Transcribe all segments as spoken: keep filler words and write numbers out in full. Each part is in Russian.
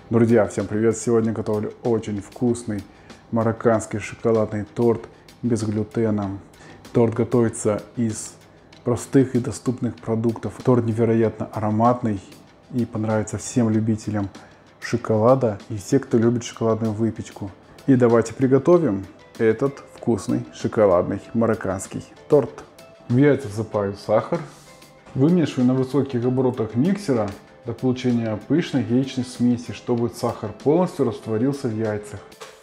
Друзья, всем привет! Сегодня готовлю очень вкусный марокканский шоколадный торт без глютена. Торт готовится из простых и доступных продуктов. Торт невероятно ароматный и понравится всем любителям шоколада и все, кто любит шоколадную выпечку. И давайте приготовим этот вкусный шоколадный марокканский торт. В яйца всыпаю сахар, вымешиваю на высоких оборотах миксера до получения пышной яичной смеси, чтобы сахар полностью растворился в яйцах.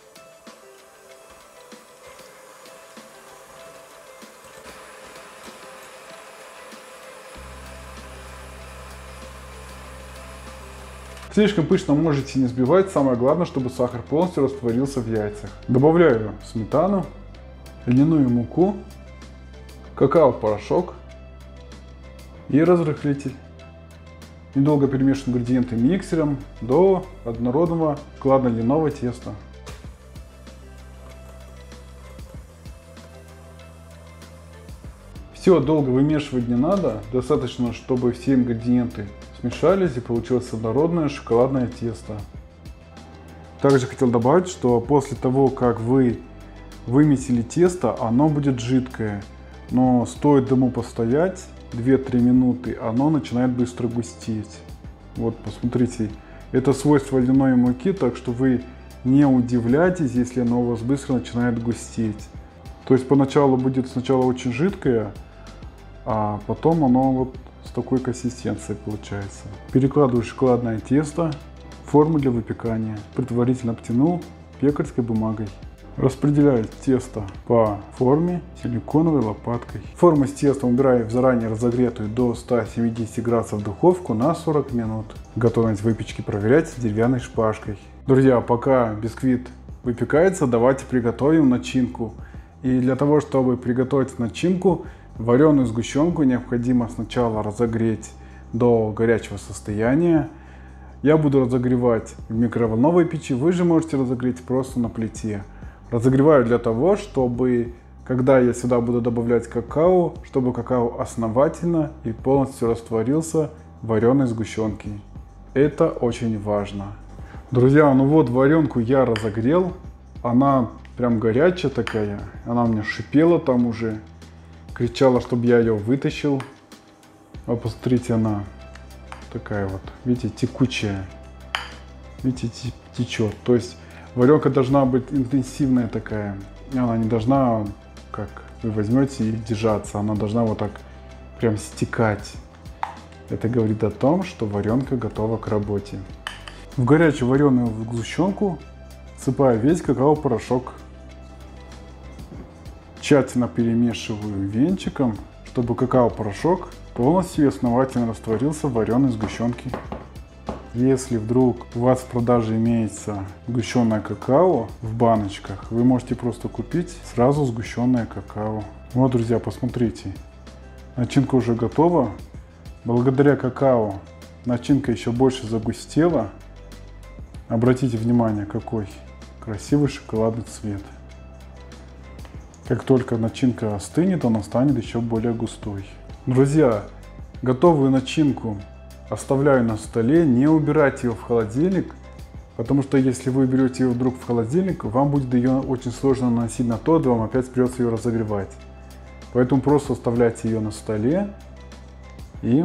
Слишком пышно можете не взбивать, самое главное, чтобы сахар полностью растворился в яйцах. Добавляю сметану, льняную муку, какао-порошок и разрыхлитель. Недолго перемешиваю ингредиенты миксером до однородного гладко-льняного теста. Все долго вымешивать не надо, достаточно, чтобы все ингредиенты смешались и получилось однородное шоколадное тесто. Также хотел добавить, что после того, как вы вымесили тесто, оно будет жидкое, но стоит ему постоять две-три минуты, оно начинает быстро густеть. Вот, посмотрите, это свойство льняной муки, так что вы не удивляйтесь, если оно у вас быстро начинает густеть. То есть поначалу будет сначала очень жидкое, а потом оно вот с такой консистенцией получается. Перекладываю шоколадное тесто в форму для выпекания. Предварительно обтянул пекарской бумагой. Распределяю тесто по форме силиконовой лопаткой. Форму с тестом убираю в заранее разогретую до ста семидесяти градусов духовку на сорок минут. Готовность выпечки проверять деревянной шпажкой. Друзья, пока бисквит выпекается, давайте приготовим начинку. И для того, чтобы приготовить начинку, вареную сгущенку необходимо сначала разогреть до горячего состояния. Я буду разогревать в микроволновой печи, вы же можете разогреть просто на плите. Разогреваю для того, чтобы, когда я сюда буду добавлять какао, чтобы какао основательно и полностью растворился в вареной сгущенке. Это очень важно. Друзья, ну вот варенку я разогрел. Она прям горячая такая. Она у меня шипела там уже. Кричала, чтобы я ее вытащил. А посмотрите, она такая вот, видите, текучая. Видите, течет. То есть варенка должна быть интенсивная такая. Она не должна, как вы возьмете и держаться. Она должна вот так прям стекать. Это говорит о том, что варенка готова к работе. В горячую вареную сгущенку всыпаю весь какао-порошок. Тщательно перемешиваю венчиком, чтобы какао-порошок полностью и основательно растворился в вареной сгущенке. Если вдруг у вас в продаже имеется сгущенное какао в баночках, вы можете просто купить сразу сгущенное какао. Вот, друзья, посмотрите. Начинка уже готова. Благодаря какао начинка еще больше загустела. Обратите внимание, какой красивый шоколадный цвет. Как только начинка остынет, она станет еще более густой. Друзья, готовую начинку оставляю на столе, не убирайте ее в холодильник, потому что если вы берете ее вдруг в холодильник, вам будет ее очень сложно наносить на торт, вам опять придется ее разогревать. Поэтому просто оставляйте ее на столе, и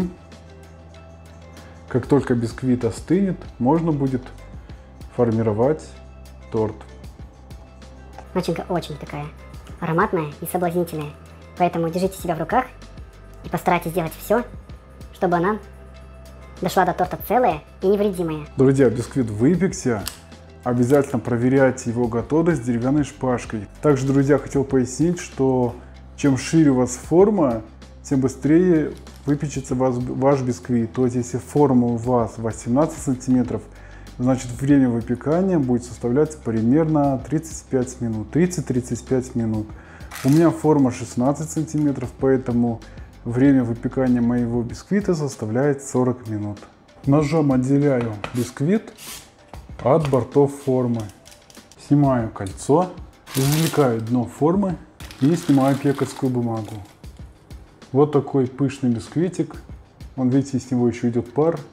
как только бисквит остынет, можно будет формировать торт. Начинка очень такая ароматная и соблазнительная, поэтому держите себя в руках и постарайтесь сделать все, чтобы она дошла до торта целая и невредимая. Друзья, бисквит выпекся. Обязательно проверяйте его готовность деревянной шпажкой. Также, друзья, хотел пояснить, что чем шире у вас форма, тем быстрее выпечется ваш бисквит. То есть, если форма у вас восемнадцать сантиметров, значит время выпекания будет составлять примерно тридцать пять минут. тридцать-тридцать пять минут. У меня форма шестнадцать сантиметров, поэтому время выпекания моего бисквита составляет сорок минут. Ножом отделяю бисквит от бортов формы. Снимаю кольцо, извлекаю дно формы и снимаю пекарскую бумагу. Вот такой пышный бисквитик. Вон, видите, с него еще идет пар.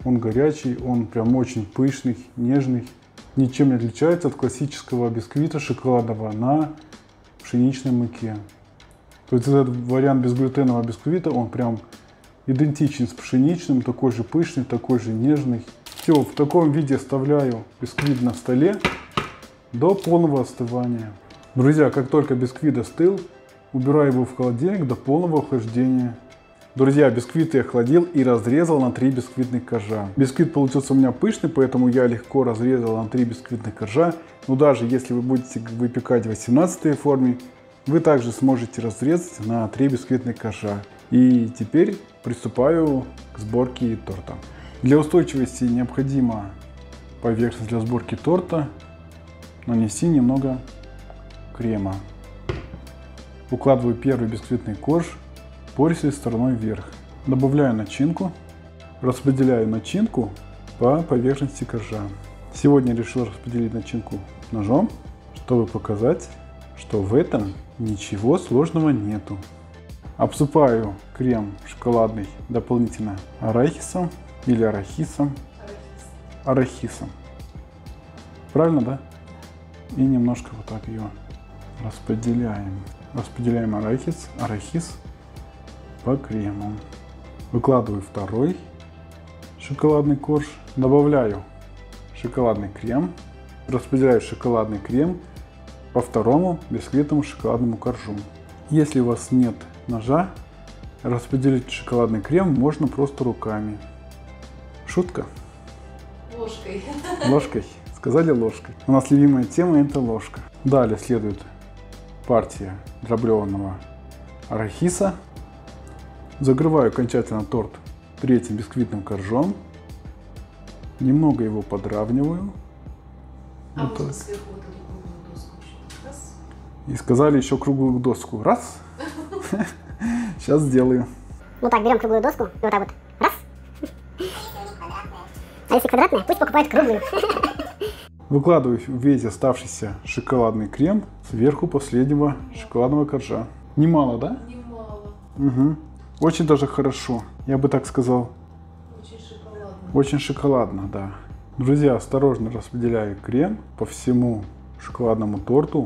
Он горячий, он прям очень пышный, нежный. Ничем не отличается от классического бисквита шоколадного на пшеничной муке. То есть этот вариант безглютенового бисквита, он прям идентичен с пшеничным, такой же пышный, такой же нежный. Все, в таком виде оставляю бисквит на столе до полного остывания. Друзья, как только бисквит остыл, убираю его в холодильник до полного охлаждения. Друзья, бисквит я охладил и разрезал на три бисквитных коржа. Бисквит получился у меня пышный, поэтому я легко разрезал на три бисквитных коржа. Но даже если вы будете выпекать в восемнадцатой форме, вы также сможете разрезать на три бисквитных коржа. И теперь приступаю к сборке торта. Для устойчивости необходимо поверхность для сборки торта нанести немного крема. Укладываю первый бисквитный корж пористой стороной вверх. Добавляю начинку, распределяю начинку по поверхности коржа. Сегодня решил распределить начинку ножом, чтобы показать, что в этом ничего сложного нету. Обсыпаю крем шоколадный дополнительно арахисом или арахисом. Арахисом. Правильно, да? И немножко вот так ее распределяем. Распределяем арахис, арахис по крему. Выкладываю второй шоколадный корж. Добавляю шоколадный крем. Распределяю шоколадный крем по второму бисквитному шоколадному коржу. Если у вас нет ножа, распределить шоколадный крем можно просто руками. Шутка? Ложкой. Ложкой. Сказали ложкой. У нас любимая тема — это ложка. Далее следует партия дроблёного арахиса. Закрываю окончательно торт третьим бисквитным коржом. Немного его подравниваю. А вот можно сверху вот эту круглую доску еще? Раз. И сказали еще круглую доску. Раз. Сейчас сделаю. Ну так, берем круглую доску, вот так вот. Раз. А если квадратная, пусть покупает круглую. Выкладываю весь оставшийся шоколадный крем сверху последнего шоколадного коржа. Немало, да? Немало. Угу. Очень даже хорошо, я бы так сказал. Очень шоколадно. Очень шоколадно, да. Друзья, осторожно распределяю крем по всему шоколадному торту.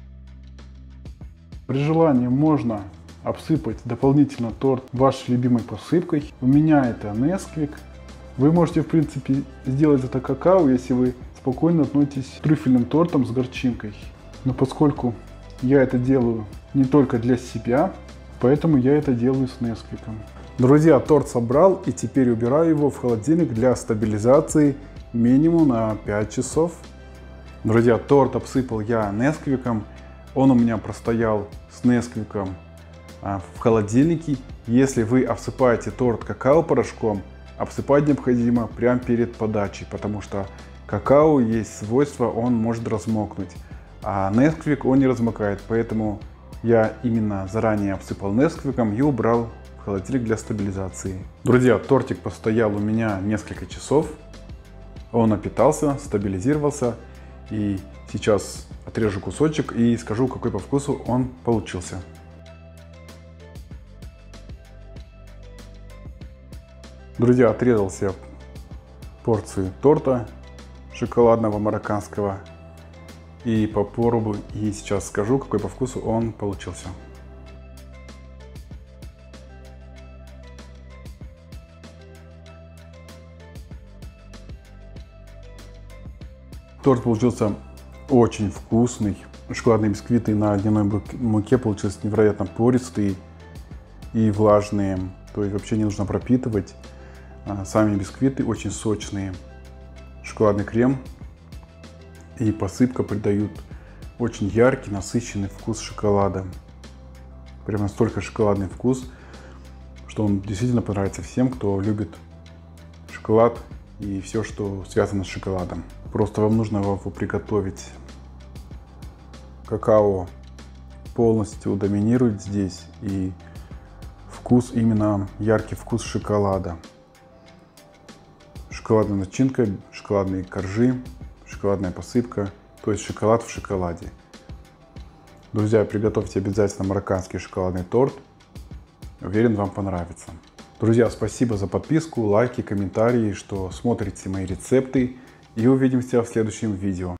При желании можно обсыпать дополнительно торт вашей любимой посыпкой. У меня это Nesquik. Вы можете, в принципе, сделать это какао, если вы спокойно относитесь к трюфельным тортам с горчинкой. Но поскольку я это делаю не только для себя, поэтому я это делаю с Nesquik. Друзья, торт собрал и теперь убираю его в холодильник для стабилизации минимум на пять часов. Друзья, торт обсыпал я Nesquik. Он у меня простоял с Nesquik в холодильнике. Если вы обсыпаете торт какао-порошком, обсыпать необходимо прямо перед подачей, потому что какао есть свойство, он может размокнуть, а Nesquik он не размокает, поэтому я именно заранее обсыпал Nesquik и убрал в холодильник для стабилизации. Друзья, тортик постоял у меня несколько часов, он напитался, стабилизировался, и сейчас отрежу кусочек и скажу, какой по вкусу он получился. Друзья, отрезал себе порцию торта шоколадного марокканского и попробую, и сейчас скажу, какой по вкусу он получился. Торт получился очень вкусный. Шоколадные бисквиты на льняной муке получились невероятно пористые и влажные. То есть вообще не нужно пропитывать. Сами бисквиты очень сочные. Шоколадный крем и посыпка придают очень яркий, насыщенный вкус шоколада. Прям настолько шоколадный вкус, что он действительно понравится всем, кто любит шоколад и все, что связано с шоколадом. Просто вам нужно его приготовить. Какао полностью доминирует здесь, и вкус, именно яркий вкус шоколада. Шоколадная начинка, шоколадные коржи, шоколадная посыпка, то есть шоколад в шоколаде. Друзья, приготовьте обязательно марокканский шоколадный торт. Уверен, вам понравится. Друзья, спасибо за подписку, лайки, комментарии, что смотрите мои рецепты. И увидимся в следующем видео.